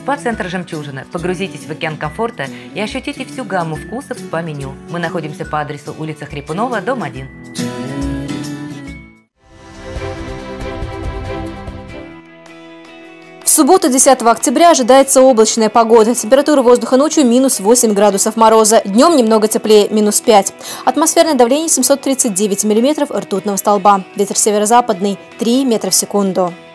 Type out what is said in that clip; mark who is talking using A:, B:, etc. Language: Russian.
A: Спа-центр «Жемчужина». Погрузитесь в океан комфорта и ощутите всю гамму вкусов спа-меню. Мы находимся по адресу улица Хрипунова, дом 1.
B: В субботу, 10 октября, ожидается облачная погода. Температура воздуха ночью минус 8 градусов мороза. Днем немного теплее, минус 5. Атмосферное давление 739 миллиметров ртутного столба. Ветер северо-западный 3 метра в секунду.